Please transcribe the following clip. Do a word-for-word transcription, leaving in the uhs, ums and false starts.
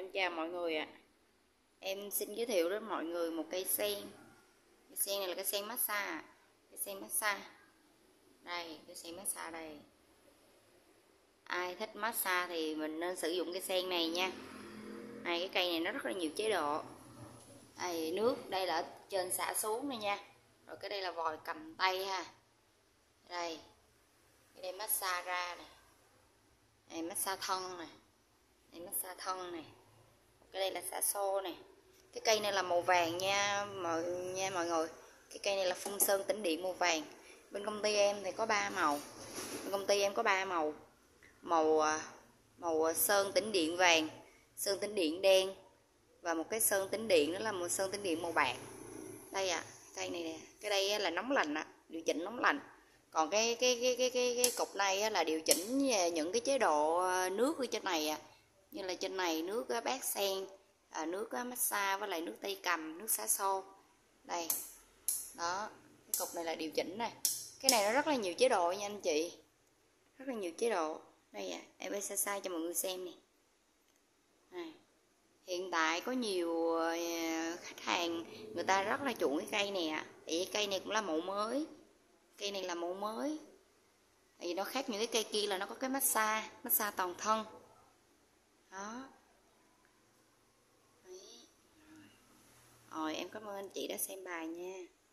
Em chào mọi người ạ. Em xin giới thiệu đến mọi người một cây sen. Cây sen này là cây sen massage. Cây sen massage. Đây, cây sen massage đây. Ai thích massage thì mình nên sử dụng cây sen này nha. Này, cái cây này nó rất là nhiều chế độ. Đây, nước đây là ở trên xả xuống này nha. Rồi cái đây là vòi cầm tay ha. Đây. Cái đây massage ra nè. Đây massage thân nè. Đây massage thân này. Cái đây là xả xô này. Cái cây này là màu vàng nha mọi nha mọi người. Cái cây này là phun sơn tĩnh điện màu vàng. Bên công ty em thì có ba màu. Bên công ty em có ba màu. Màu màu sơn tĩnh điện vàng, sơn tĩnh điện đen và một cái sơn tĩnh điện đó là một sơn tĩnh điện màu bạc. Đây ạ, à, cây này nè, cái đây là nóng lạnh ạ, điều chỉnh nóng lạnh. Còn cái cái cái cái cái, cái cục này là điều chỉnh những cái chế độ nước ở trên này ạ. Như là trên này nước bát sen, à, nước massage với lại nước tay cầm, nước xả xô. Đây. Đó, cái cục này là điều chỉnh này. Cái này nó rất là nhiều chế độ nha anh chị. Rất là nhiều chế độ. Đây ạ, à, em sẽ sai cho mọi người xem nè. Này. Hiện tại có nhiều khách hàng người ta rất là chuộng cái cây này ạ. À. Tại vì cây này cũng là mẫu mới. Cây này là mẫu mới. Tại vì nó khác những cái cây kia là nó có cái massage, massage toàn thân. Đó. Đấy. Rồi em cảm ơn anh chị đã xem bài nha.